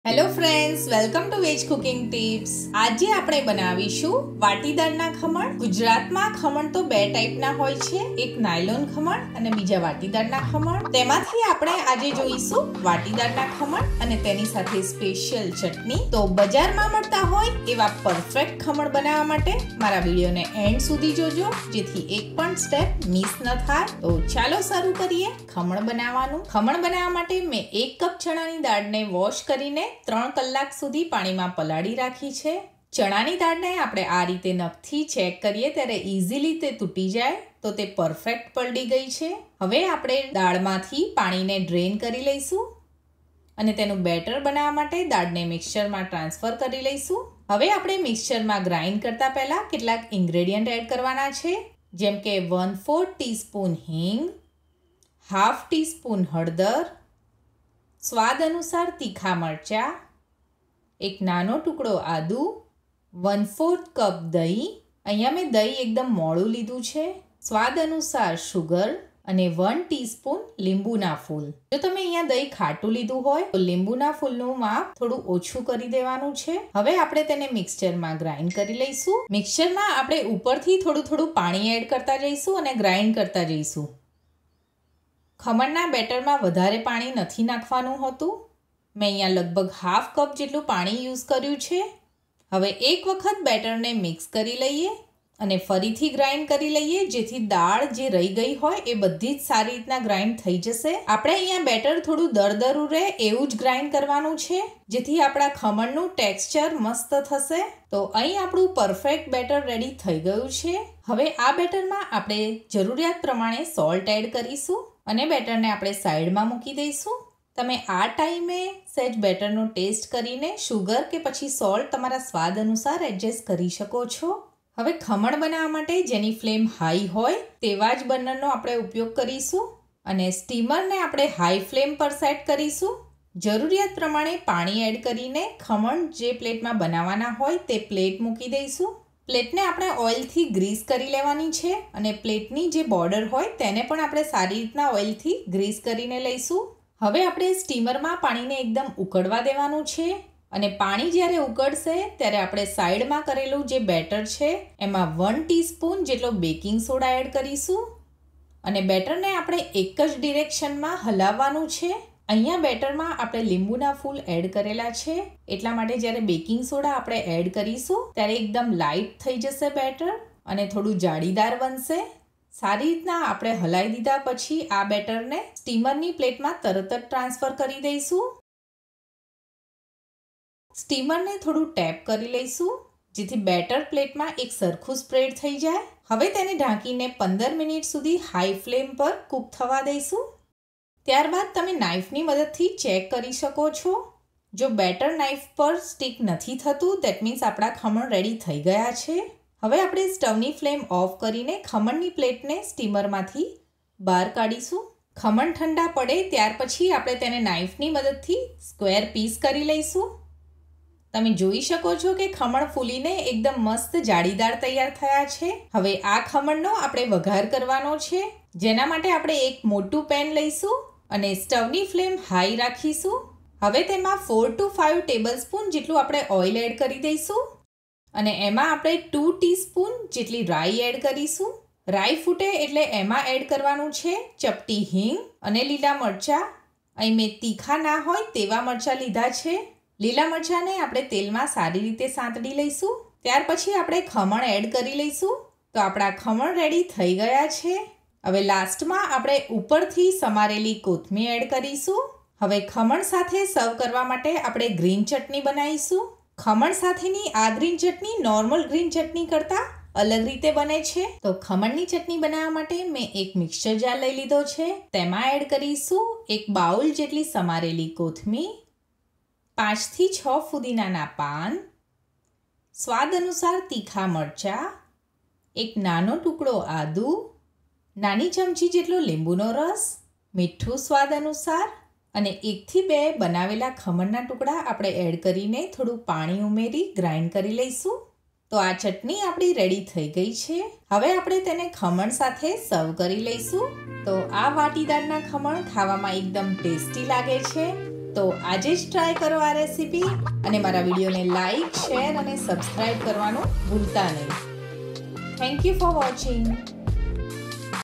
Hello friends, welcome to veg cooking tips. આજે આપણે બનાવીશું વાટીદાળના ખમણ. ગુજરાતમાં ખમણ તો બે ટાઈપના હોય છે, એક નાયલોન ખમણ અને બીજા વાટીદાળના ખમણ. તેમાંથી આપણે આજે જોઈશું વાટીદાળના ખમણ અને તેની સાથે સ્પેશિયલ ચટણી. તો બજારમાં મળતા હોય એવા પરફેક્ટ ખમણ બનાવવા માટે મારા વિડીયોને એન્ડ સુધી જોજો, જેથી એક પણ સ્ટેપ મિસ ન થાય. તો ચાલો શરૂ કરીએ ખમણ બનાવવાનું. ખમણ બનાવવા માટે મેં 1 કપ ચણાની દાળને વોશ કરીને 3 કલાક સુધી પાણીમાં પલાળી રાખી છે. ચણાની દાળને આપણે આ રીતે નખથી ચેક કરીએ ત્યારે ઇઝીલી તે તૂટી જાય તો તે પરફેક્ટ પલળી ગઈ છે. હવે આપણે દાળમાંથી પાણીને ડ્રેન કરી લઈશું અને તેનું બેટર બનાવવા માટે દાળને મિક્સચરમાં ટ્રાન્સફર કરી લઈશું. હવે આપણે મિક્સચરમાં ગ્રાઇન્ડ કરતા પહેલા કેટલાક ઇન્ગ્રેડિયન્ટ એડ કરવાના છે, જેમ કે 1/4 ટીસ્પૂન હિંગ, હાફ ટીસ્પૂન હળદર, સ્વાદ અનુસાર તીખા મરચાં, એક નાનો ટુકડો આદુ, 1/4 કપ દહીં. અહીંયા મેં દહીં એકદમ મોળું લીધું છે. સ્વાદ અનુસાર શુગર અને 1 ટીસ્પૂન લીંબુના ફૂલ. જો તમે અહીંયા દહીં ખાટું લીધું હોય તો લીંબુના ફૂલનું માપ થોડું ઓછું કરી દેવાનું છે. હવે આપણે તેને મિક્સચરમાં ગ્રાઇન્ડ કરી લઈશું. મિક્સચરમાં આપણે ઉપરથી થોડું પાણી એડ કરતા જઈશું અને ગ્રાઇન્ડ કરતા જઈશું. ખમણના બેટરમાં વધારે પાણી નથી નાખવાનું હોતું. મેં અહીંયા લગભગ હાફ કપ જેટલું પાણી યુઝ કર્યું છે. હવે એક વખત બેટરને મિક્સ કરી લઈએ અને ફરીથી ગ્રાઇન્ડ કરી લઈએ, જેથી દાળ જે રહી ગઈ હોય એ બધી જ સારી રીતના ગ્રાઇન્ડ થઈ જશે. આપણે અહીંયા બેટર થોડું દરદરું રહે એવું જ ગ્રાઇન્ડ કરવાનું છે, જેથી આપણા ખમણનું ટેક્સચર મસ્ત થશે. તો અહીં આપણું પરફેક્ટ બેટર રેડી થઈ ગયું છે. હવે આ બેટરમાં આપણે જરૂરિયાત પ્રમાણે સોલ્ટ એડ કરીશું અને બેટરને આપણે સાઈડમાં મૂકી દઈશું. તમે આ ટાઈમે સહેજ બેટરનો ટેસ્ટ કરીને શુગર કે પછી સોલ્ટ તમારા સ્વાદ અનુસાર એડજસ્ટ કરી શકો છો. હવે ખમણ બનાવવા માટે જેની ફ્લેમ હાઈ હોય તેવા જ બર્નરનો આપણે ઉપયોગ કરીશું અને સ્ટીમરને આપણે હાઈ ફ્લેમ પર સેટ કરીશું. જરૂરિયાત પ્રમાણે પાણી એડ કરીને ખમણ જે પ્લેટમાં બનાવવાના હોય તે પ્લેટ મૂકી દઈશું. પ્લેટને આપણે ઓઇલથી ગ્રીસ કરી લેવાની છે અને પ્લેટની જે બોર્ડર હોય તેને પણ આપણે સારી રીતના ઓઇલથી ગ્રીસ કરીને લઈશું. હવે આપણે સ્ટીમરમાં પાણીને એકદમ ઉકળવા દેવાનું છે અને પાણી જ્યારે ઉકળશે ત્યારે આપણે સાઈડમાં કરેલું જે બેટર છે એમાં 1 ટીસ્પૂન જેટલો બેકિંગ સોડા એડ કરીશું અને બેટરને આપણે એક જ ડિરેક્શનમાં હલાવવાનું છે. અહીંયા બેટરમાં આપણે લીંબુના ફૂલ એડ કરેલા છે, એટલા માટે જ્યારે બેકિંગ સોડા આપણે એડ કરીશું ત્યારે એકદમ લાઇટ થઈ જશે બેટર અને થોડું જાળીદાર બનશે. સારી રીતના આપણે હલાવી દીધા પછી આ બેટરને સ્ટીમરની પ્લેટમાં તરત જ ટ્રાન્સફર કરી દઈશું. સ્ટીમરને થોડું ટેપ કરી લઈશું, જેથી બેટર પ્લેટમાં એક સરખું સ્પ્રેડ થઈ જાય. હવે તેને ઢાંકીને 15 મિનિટ સુધી હાઈ ફ્લેમ પર કૂક થવા દઈશું. ત્યારબાદ તમે નાઇફની મદદથી ચેક કરી શકો છો. જો બેટર નાઇફ પર સ્ટીક નથી થતું, ધેટ મીન્સ આપણા ખમણ રેડી થઈ ગયા છે. હવે આપણે સ્ટવની ફ્લેમ ઓફ કરીને ખમણની પ્લેટને સ્ટીમરમાંથી બહાર કાઢીશું. ખમણ ઠંડા પડે ત્યાર પછી આપણે તેને નાઇફની મદદથી સ્ક્વેર પીસ કરી લઈશું. તમે જોઈ શકો છો કે ખમણ ફૂલીને એકદમ મસ્ત જાળીદાર તૈયાર થયા છે. હવે આ ખમણનો આપણે વઘાર કરવાનો છે, જેના માટે આપણે એક મોટું પેન લઈશું અને સ્ટવની ફ્લેમ હાઈ રાખીશું. હવે તેમાં 4 to 5 ટેબલસ્પૂન જેટલું આપણે ઓઇલ એડ કરી દઈશું અને એમાં આપણે 2 ટીસ્પૂન જેટલી રાઈ એડ કરીશું. રાઈ ફૂટે એટલે એમાં એડ કરવાનું છે ચપટી હિંગ અને લીલા મરચાં. અહીં મેં તીખા ના હોય તેવા મરચાં લીધા છે. લીલા મરચાંને આપણે તેલમાં સારી રીતે સાંતળી લઈશું. ત્યાર પછી આપણે ખમણ એડ કરી લઈશું. તો આપણા ખમણ રેડી થઈ ગયા છે. હવે લાસ્ટમાં આપણે ઉપરથી સમારેલી કોથમીર એડ કરીશું. હવે ખમણ સાથે સર્વ કરવા માટે આપણે ગ્રીન ચટણી બનાવીશું. ખમણ સાથેની આ green chutney normal green chutney કરતાં અલગ રીતે બને છે. તો ખમણની ચટણી બનાવવા માટે મેં એક મિક્સર જાર લઈ લીધો છે. તેમાં એડ કરીશું 1 બાઉલ જેટલી સમારેલી કોથમીર, 5 થી 6 ફુદીનાના પાન, સ્વાદ અનુસાર તીખા મરચાં, એક નાનો ટુકડો આદુ, નાની ચમચી જેટલો લીંબુનો રસ, મીઠું સ્વાદ અનુસાર અને 1 થી 2 બનાવેલા ખમણના ટુકડા આપણે એડ કરીને થોડું પાણી ઉમેરી ગ્રાઇન્ડ કરી લઈશું. તો આ ચટણી આપણી રેડી થઈ ગઈ છે. હવે આપણે તેને ખમણ સાથે સર્વ કરી લઈશું. તો આ વાટીદાળના ખમણ ખાવામાં એકદમ ટેસ્ટી લાગે છે તો આજે જ ટ્રાય કરો આ રેસીપી અને મારા વિડીયોને લાઈક, શેર અને સબસ્ક્રાઇબ કરવાનું ભૂલતા નહીં. Thank you for watching.